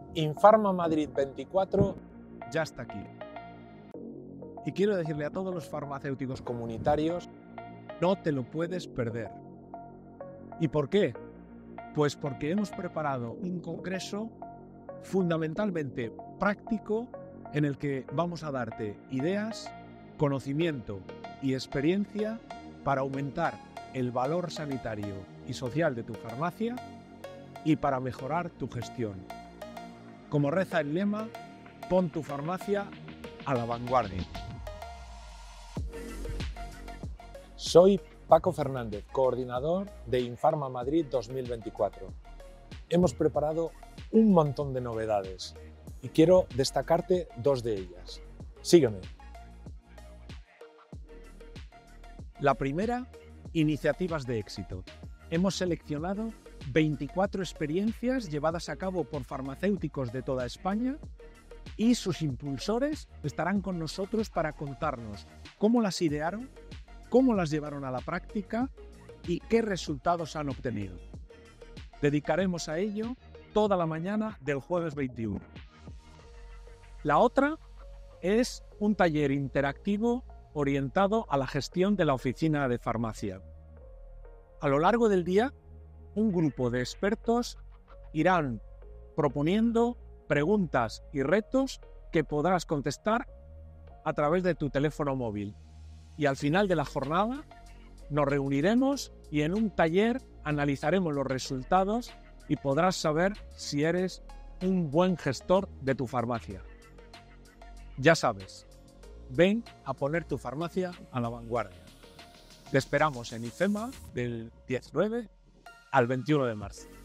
Infarma Madrid 24 ya está aquí. Y quiero decirle a todos los farmacéuticos comunitarios, no te lo puedes perder. ¿Y por qué? Pues porque hemos preparado un congreso fundamentalmente práctico en el que vamos a darte ideas, conocimiento y experiencia para aumentar el valor sanitario y social de tu farmacia y para mejorar tu gestión. Como reza el lema, pon tu farmacia a la vanguardia. Soy Paco Fernández, coordinador de Infarma Madrid 2024. Hemos preparado un montón de novedades y quiero destacarte dos de ellas. Sígueme. La primera, iniciativas de éxito. Hemos seleccionado 24 experiencias llevadas a cabo por farmacéuticos de toda España y sus impulsores estarán con nosotros para contarnos cómo las idearon, cómo las llevaron a la práctica y qué resultados han obtenido. Dedicaremos a ello toda la mañana del jueves 21. La otra es un taller interactivo orientado a la gestión de la oficina de farmacia. A lo largo del día, un grupo de expertos irán proponiendo preguntas y retos que podrás contestar a través de tu teléfono móvil. Y al final de la jornada nos reuniremos y en un taller analizaremos los resultados y podrás saber si eres un buen gestor de tu farmacia. Ya sabes, ven a poner tu farmacia a la vanguardia. Te esperamos en IFEMA del 19 al 21 de marzo.